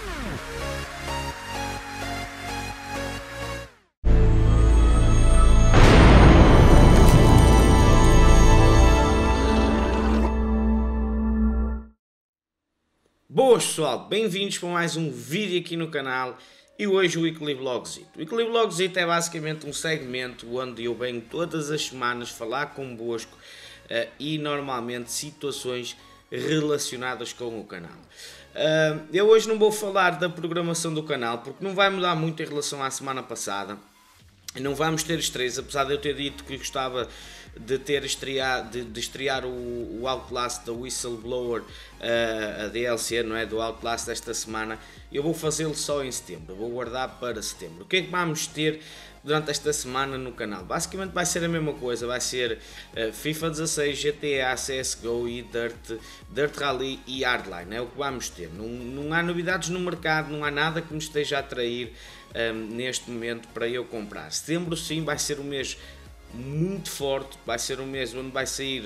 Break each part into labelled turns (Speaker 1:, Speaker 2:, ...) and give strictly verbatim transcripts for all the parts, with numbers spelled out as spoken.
Speaker 1: Boas pessoal, bem-vindos para mais um vídeo aqui no canal e hoje o Weekly Vlogzito. O Weekly Vlogzito é basicamente um segmento onde eu venho todas as semanas falar convosco uh, e normalmente situações relacionadas com o canal. Uh, eu hoje não vou falar da programação do canal porque não vai mudar muito em relação à semana passada. Não vamos ter estreias, apesar de eu ter dito que gostava de ter estrear, de, de estrear o, o Outlast da Whistleblower, uh, a D L C, não é, do Outlast desta semana. Eu vou fazê-lo só em setembro, vou guardar para setembro. O que é que vamos ter durante esta semana no canal? Basicamente vai ser a mesma coisa, vai ser uh, FIFA dezasseis, G T A, C S G O e Dirt, Dirt Rally e Hardline, é o que vamos ter. Não, não há novidades no mercado, não há nada que me esteja a atrair Um, neste momento para eu comprar. Setembro sim vai ser um mês muito forte, vai ser um mês onde vai sair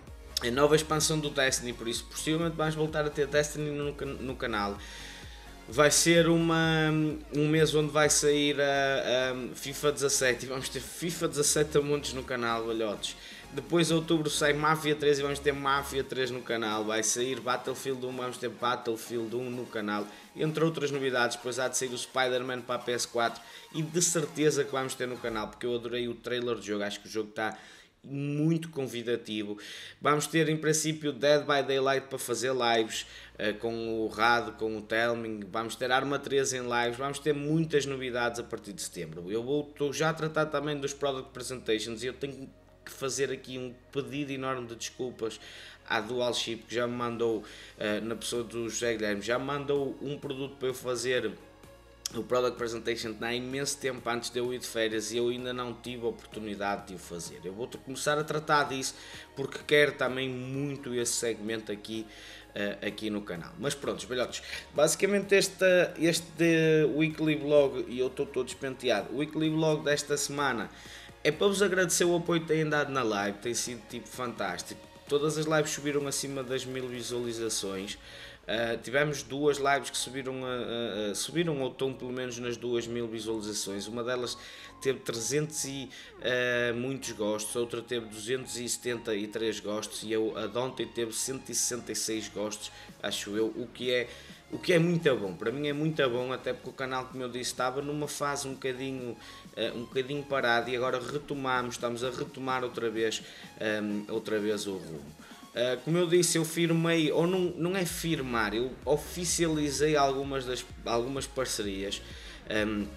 Speaker 1: a nova expansão do Destiny, por isso possivelmente vais voltar a ter Destiny no, no canal. Vai ser uma, um mês onde vai sair a, a FIFA dezassete e vamos ter FIFA dezassete a montes no canal, velhotes. Depois de outubro sai Mafia três e vamos ter Mafia três no canal. Vai sair Battlefield um, vamos ter Battlefield um no canal. Entre outras novidades, depois há de sair o Spider-Man para a P S quatro. E de certeza que vamos ter no canal, porque eu adorei o trailer do jogo. Acho que o jogo está muito convidativo. Vamos ter em princípio Dead by Daylight para fazer lives. Uh, com o Rado, com o Telming. Vamos ter Arma três em lives. Vamos ter muitas novidades a partir de setembro. Eu vou estou já a tratar também dos Product Presentations e eu tenho que fazer aqui um pedido enorme de desculpas à DualShip, que já me mandou, uh, na pessoa do José Guilherme, já me mandou um produto para eu fazer o Product Presentation há imenso tempo antes de eu ir de férias e eu ainda não tive a oportunidade de o fazer. Eu vou começar a tratar disso porque quero também muito esse segmento aqui, uh, aqui no canal. Mas pronto, velhotes, basicamente este, este Weekly Vlog, e eu estou todo despenteado, o Weekly Vlog desta semana é para vos agradecer o apoio que têm dado na live, tem sido tipo fantástico. Todas as lives subiram acima das mil visualizações. Uh, tivemos duas lives que subiram, a, a, a, subiram ou estão pelo menos nas duas mil visualizações. Uma delas teve trezentos e uh, muitos gostos, outra teve duzentos e setenta e três gostos e eu, a de ontem teve cento e sessenta e seis gostos, acho eu, o que é O que é muito bom, para mim é muito bom, até porque o canal, como eu disse, estava numa fase um bocadinho, uh, um bocadinho parado e agora retomamos, estamos a retomar outra vez, um, outra vez o rumo. Uh, como eu disse, eu firmei, ou não, não é firmar, eu oficializei algumas, das, algumas parcerias um,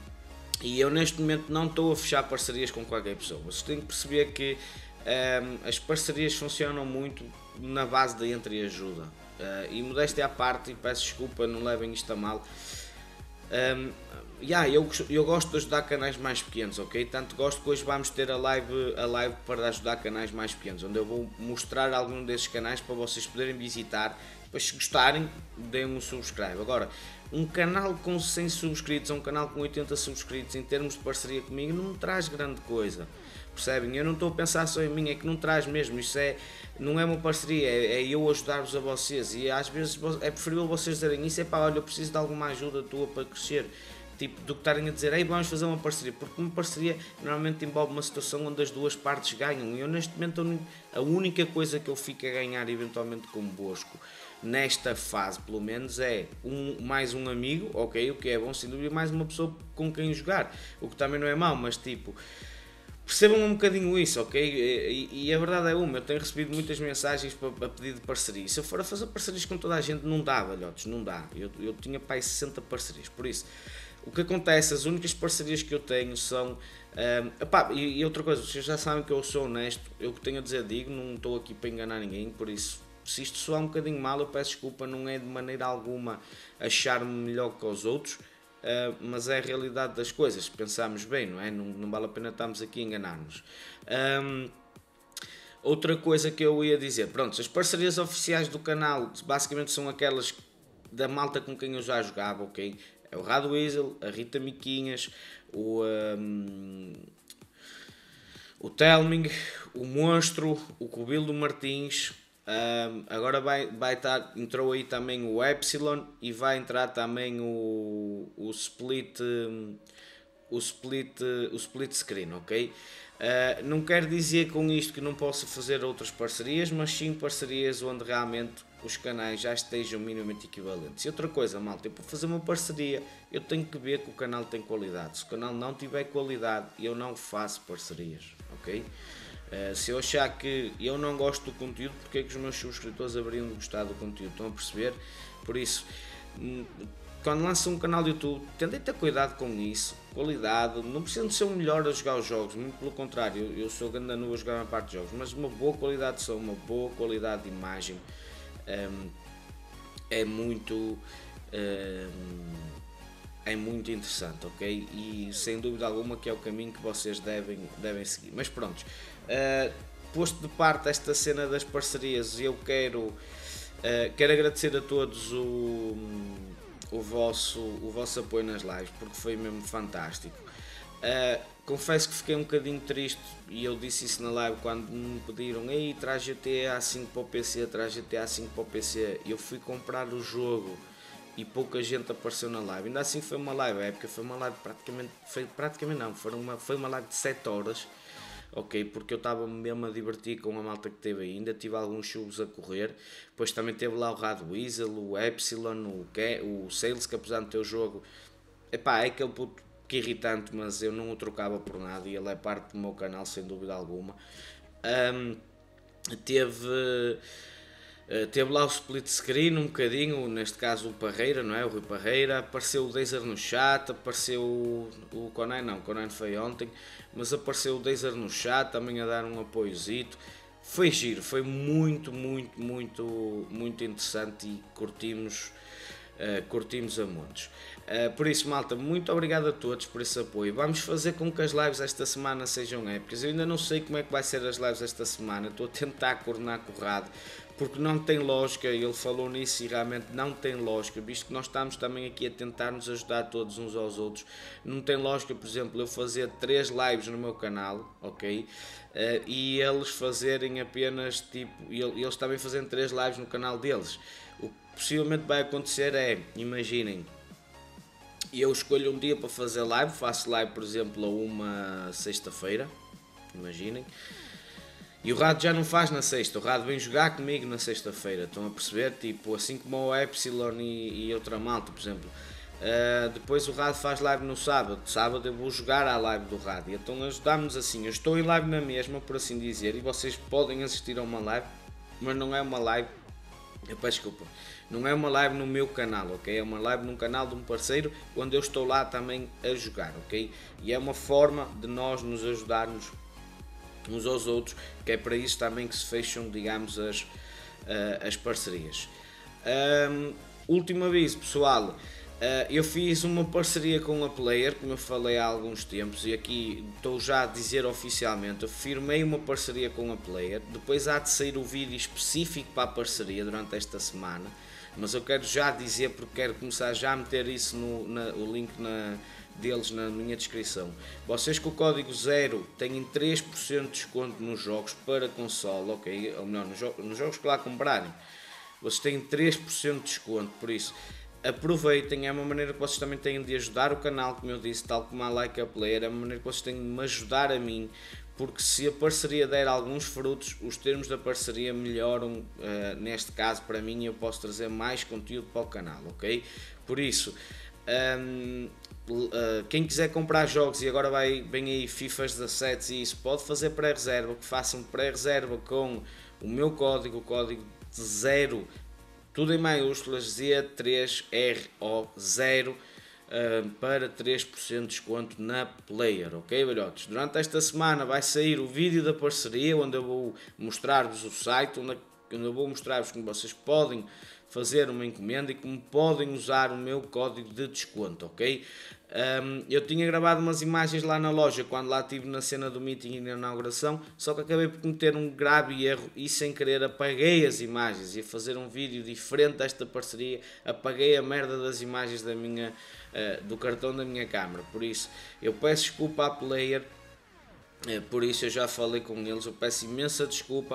Speaker 1: e eu neste momento não estou a fechar parcerias com qualquer pessoa. Vocês têm que perceber que um, as parcerias funcionam muito na base da entreajuda. Uh, e modéstia à parte, e peço desculpa, não levem isto a mal. Um, yeah, eu, eu gosto de ajudar canais mais pequenos, ok? Tanto gosto que hoje vamos ter a live, a live para ajudar canais mais pequenos, onde eu vou mostrar algum desses canais para vocês poderem visitar. Depois, se gostarem, deem um subscribe. Agora, um canal com cem subscritos, um canal com oitenta subscritos, em termos de parceria comigo, não me traz grande coisa. Percebem? Eu não estou a pensar só em mim, é que não traz mesmo, isso é, não é uma parceria, é, é eu ajudar-vos a vocês e às vezes é preferível vocês dizerem isso, é pá, olha, eu preciso de alguma ajuda tua para crescer, tipo, do que estarem a dizer, ei, vamos fazer uma parceria, porque uma parceria normalmente envolve uma situação onde as duas partes ganham e eu neste momento a única coisa que eu fico a ganhar eventualmente convosco, nesta fase pelo menos, é um, mais um amigo, ok, o que é bom sem dúvida, mais uma pessoa com quem jogar, o que também não é mau, mas tipo... Percebam um bocadinho isso, ok? E, e a verdade é uma, eu tenho recebido muitas mensagens para, para pedir de parceria. Se eu for a fazer parcerias com toda a gente, não dá, velhotes, não dá. Eu, eu tinha para aí sessenta parcerias, por isso. O que acontece, as únicas parcerias que eu tenho são... Um, epá, e, e outra coisa, vocês já sabem que eu sou honesto, eu que tenho a dizer digo, não estou aqui para enganar ninguém, por isso... Se isto soar um bocadinho mal, eu peço desculpa, não é de maneira alguma achar-me melhor que os outros. Uh, mas é a realidade das coisas, se pensarmos bem, não é? Não, não vale a pena estarmos aqui a enganar-nos. Um, outra coisa que eu ia dizer, pronto, as parcerias oficiais do canal basicamente são aquelas da malta com quem eu já jogava, ok? É o Rado Weasel, a Rita Miquinhas, o, um, o Telming, o Monstro, o Cobilo Martins, Um, agora vai, vai estar, entrou aí também o Epsilon e vai entrar também o, o split o split o split screen, ok? Uh, não quero dizer com isto que não possa fazer outras parcerias, mas sim parcerias onde realmente os canais já estejam minimamente equivalentes. E outra coisa, malta, para fazer uma parceria eu tenho que ver que o canal tem qualidade. Se o canal não tiver qualidade, eu não faço parcerias, ok? Uh, se eu achar que eu não gosto do conteúdo, porque é que os meus subscritores haveriam de gostar do conteúdo? Estão a perceber? Por isso, quando lançam um canal de YouTube, tentem ter cuidado com isso, qualidade, não precisam de ser o melhor a jogar os jogos, muito pelo contrário, eu, eu sou grande nu a jogar uma parte de jogos, mas uma boa qualidade de som, uma boa qualidade de imagem um, é muito um, é muito interessante, ok? E sem dúvida alguma que é o caminho que vocês devem, devem seguir. Mas pronto, uh, posto de parte esta cena das parcerias, eu quero, uh, quero agradecer a todos o, o, vosso, o vosso apoio nas lives, porque foi mesmo fantástico. Uh, confesso que fiquei um bocadinho triste, e eu disse isso na live quando me pediram: ei, traz G T A cinco para o P C, traz G T A cinco para o P C. Eu fui comprar o jogo e pouca gente apareceu na live. Ainda assim foi uma live, a época foi uma live praticamente, foi, praticamente não, foi uma, foi uma live de sete horas, ok, porque eu estava mesmo a divertir com a malta que teve aí, ainda tive alguns chuvos a correr, depois também teve lá o Radweasel, o Epsilon, o, Ke, o Sales, que apesar de ter o jogo, epá, é aquele puto que é irritante, mas eu não o trocava por nada e ele é parte do meu canal sem dúvida alguma. Um, teve... Uh, teve lá o split screen um bocadinho, neste caso o Parreira, não é? O Rui Parreira, apareceu o Dazer no chat, apareceu o, o Conan, não, o Conan foi ontem, mas apareceu o Dazer no chat também a dar um apoiozito. Foi giro, foi muito, muito, muito, muito interessante e curtimos, uh, curtimos a montes. Uh, por isso, malta, muito obrigado a todos por esse apoio. Vamos fazer com que as lives esta semana sejam épicas. Eu ainda não sei como é que vai ser as lives esta semana, estou a tentar coordenar com o Rado, porque não tem lógica, ele falou nisso e realmente não tem lógica, visto que nós estamos também aqui a tentar nos ajudar todos uns aos outros. Não tem lógica, por exemplo, eu fazer três lives no meu canal, ok? Uh, e eles fazerem apenas, tipo, eles também fazendo três lives no canal deles. O que possivelmente vai acontecer é, imaginem, eu escolho um dia para fazer live, faço live, por exemplo, a uma sexta-feira, imaginem, e o Rado já não faz na sexta, o Rado vem jogar comigo na sexta-feira, estão a perceber? Tipo, assim como o Epsilon e, e outra malta, por exemplo. Uh, depois o Rado faz live no sábado, sábado eu vou jogar à live do Rado, então ajudamos assim, eu estou em live na mesma, por assim dizer, e vocês podem assistir a uma live, mas não é uma live, eu peço desculpa, não é uma live no meu canal, ok? É uma live num canal de um parceiro, onde eu estou lá também a jogar, ok? E é uma forma de nós nos ajudarmos uns aos outros, que é para isso também que se fecham, digamos, as, uh, as parcerias. Um, último aviso, pessoal, uh, eu fiz uma parceria com a Player, como eu falei há alguns tempos, e aqui estou já a dizer oficialmente, eu firmei uma parceria com a Player, depois há de sair o vídeo específico para a parceria durante esta semana, mas eu quero já dizer, porque quero começar já a meter isso no na, o link na deles na minha descrição. Vocês com o código zero têm três por cento de desconto nos jogos para console, ok? Ou melhor, nos, jo nos jogos que lá comprarem, vocês têm três por cento de desconto, por isso aproveitem, é uma maneira que vocês também têm de ajudar o canal, como eu disse, tal como a Like a Player, é uma maneira que vocês têm de me ajudar a mim, porque se a parceria der alguns frutos, os termos da parceria melhoram, uh, neste caso para mim, eu posso trazer mais conteúdo para o canal, ok? Por isso, um, Uh, quem quiser comprar jogos, e agora vai, vem aí FIFA dezassete e isso, pode fazer pré-reserva, que façam pré-reserva com o meu código, o código de zero, tudo em maiúsculas, Z três R O zero, uh, para três por cento de desconto na Player, ok, velhotes? Durante esta semana vai sair o vídeo da parceria, onde eu vou mostrar-vos o site, onde, onde eu vou mostrar-vos como vocês podem fazer uma encomenda e como podem usar o meu código de desconto, ok? Um, eu tinha gravado umas imagens lá na loja quando lá estive na cena do meeting e na inauguração, só que acabei por cometer um grave erro e sem querer apaguei as imagens. Ia fazer um vídeo diferente desta parceria, apaguei a merda das imagens da minha, uh, do cartão da minha câmara. Por isso eu peço desculpa à Player, uh, por isso eu já falei com eles, eu peço imensa desculpa.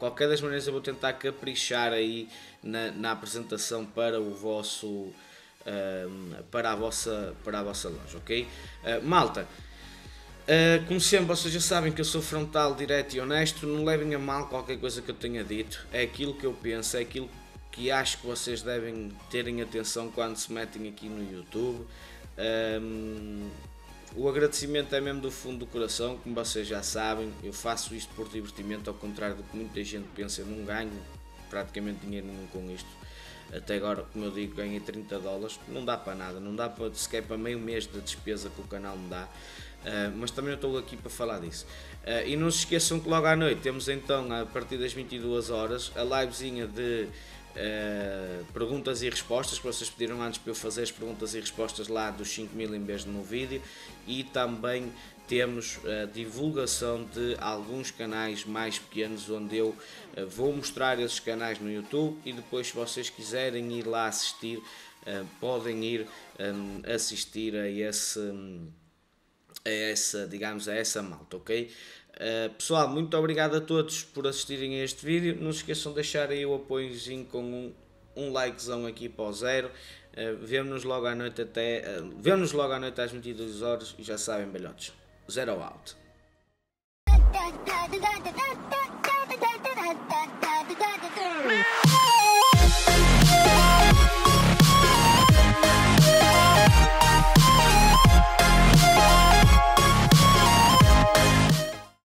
Speaker 1: qualquer das maneiras eu vou tentar caprichar aí na, na apresentação para o vosso uh, para a vossa para a vossa loja, ok? Uh, malta, uh, como sempre, vocês já sabem que eu sou frontal, direto e honesto. Não levem a mal qualquer coisa que eu tenha dito, é aquilo que eu penso, é aquilo que acho que vocês devem terem atenção quando se metem aqui no YouTube. Um, o agradecimento é mesmo do fundo do coração, como vocês já sabem. Eu faço isto por divertimento, ao contrário do que muita gente pensa. Eu não ganho praticamente dinheiro nenhum com isto. Até agora, como eu digo, ganhei trinta dólares, não dá para nada, não dá para, sequer para meio mês de despesa que o canal me dá. Uh, mas também eu estou aqui para falar disso. Uh, e não se esqueçam que logo à noite temos então, a partir das vinte e duas horas, a livezinha de Uh, perguntas e respostas, que vocês pediram antes para eu fazer as perguntas e respostas lá dos cinco mil em vez de no vídeo. E também temos a divulgação de alguns canais mais pequenos, onde eu uh, vou mostrar esses canais no YouTube, e depois, se vocês quiserem ir lá assistir, uh, podem ir um, assistir a esse a essa, digamos, a essa malta, ok? Uh, pessoal, muito obrigado a todos por assistirem a este vídeo. Não se esqueçam de deixar aí o apoiozinho com um, um likezão aqui para o zero. Uh, vemo-nos logo à noite até uh, vemo-nos logo à noite às vinte e duas horas, e já sabem, belhotes, zero out.
Speaker 2: Da da da da da da da da da da da da